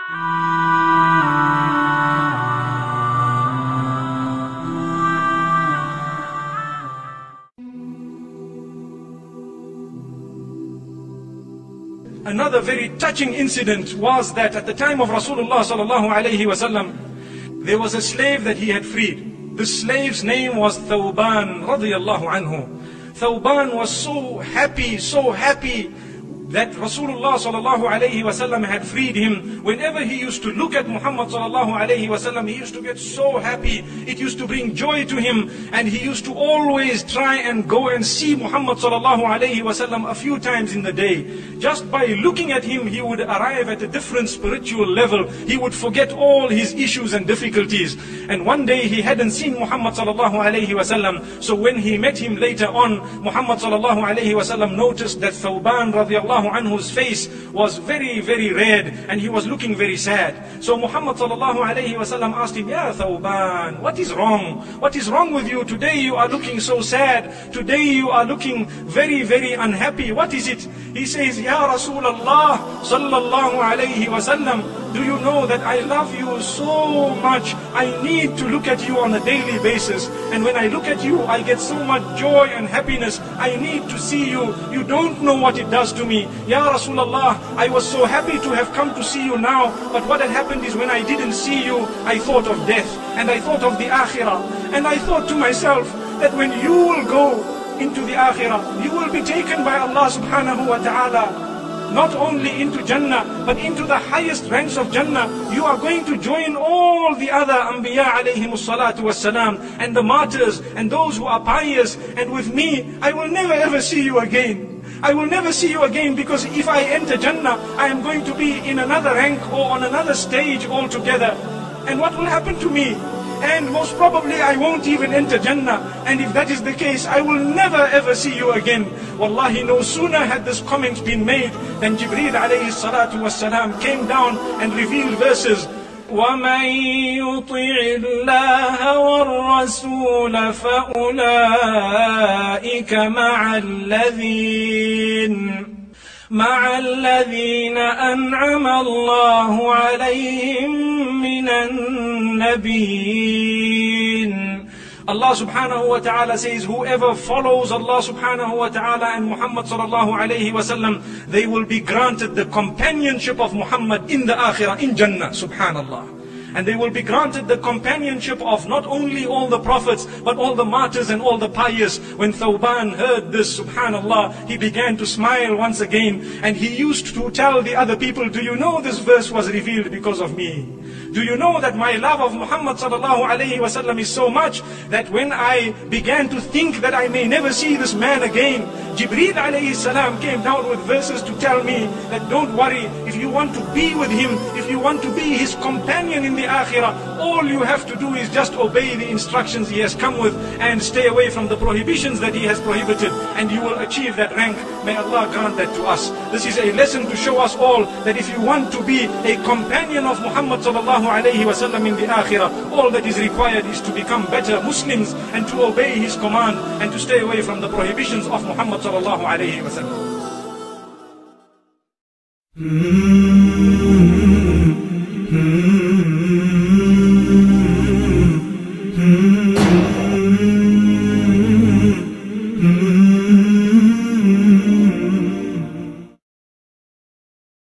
Another very touching incident was that at the time of Rasulullah sallallahu alayhi wasallam, there was a slave that he had freed. The slave's name was Thawban radiyallahu anhu. Thawban was so happy that Rasulullah sallallahu alayhi wasallam had freed him. Whenever he used to look at Muhammad sallallahu alayhi wasallam, he used to get so happy. It used to bring joy to him, and he used to always try and go and see Muhammad sallallahu alayhi wasallam a few times in the day. Just by looking at him, he would arrive at a different spiritual level. He would forget all his issues and difficulties. And one day he hadn't seen Muhammad sallallahu alayhi wasallam, so when he met him later on, Muhammad sallallahu alayhi wasallam noticed that Thawban radiyallahu anhu's face was very red, and he was looking very sad. So Muhammad sallallahu alayhi wasallam asked him, Ya Thawban, what is wrong? What is wrong with you? Today you are looking so sad. Today you are looking very unhappy. What is it? He says, Ya Rasulullah sallallahu alayhi wasallam, do you know that I love you so much? I need to look at you on a daily basis. And when I look at you, I get so much joy and happiness. I need to see you. You don't know what it does to me. Ya Rasulullah, I was so happy to have come to see you now. But what had happened is when I didn't see you, I thought of death. And I thought of the akhirah. And I thought to myself that when you will go into the akhirah, you will be taken by Allah subhanahu wa ta'ala, not only into Jannah, but into the highest ranks of Jannah. You are going to join all the other Anbiya alayhimus salatu wassalam, and the martyrs, and those who are pious. And with me, I will never ever see you again. I will never see you again, because if I enter Jannah, I am going to be in another rank or on another stage altogether. And what will happen to me? And most probably I won't even enter Jannah. And if that is the case, I will never ever see you again. Wallahi, no sooner had this comment been made than Jibreel alayhi salatu wassalam came down and revealed verses. وَمَنْ يُطِعِ اللَّهَ وَالرَّسُولَ فَأُولَئِكَ مع الذين أنعم الله عليهم من النبيين. Allah subhanahu wa ta'ala says, whoever follows Allah subhanahu wa ta'ala and Muhammad sallallahu alayhi wa sallam, they will be granted the companionship of Muhammad in the akhirah, in Jannah, subhanallah. And they will be granted the companionship of not only all the prophets, but all the martyrs and all the pious. When Thawban heard this, subhanallah, he began to smile once again. And he used to tell the other people, do you know this verse was revealed because of me? Do you know that my love of Muhammad sallallahu alayhi wa sallam is so much that when I began to think that I may never see this man again, Jibreel alayhi salam came down with verses to tell me that don't worry, if you want to be with him, if you want to be his companion in the akhirah, all you have to do is just obey the instructions he has come with and stay away from the prohibitions that he has prohibited, and you will achieve that rank. May Allah grant that to us. This is a lesson to show us all that if you want to be a companion of Muhammad sallallahu alayhi wa sallam in the akhirah, all that is required is to become better Muslims and to obey his command and to stay away from the prohibitions of Muhammad sallallahu alayhi wa sallam.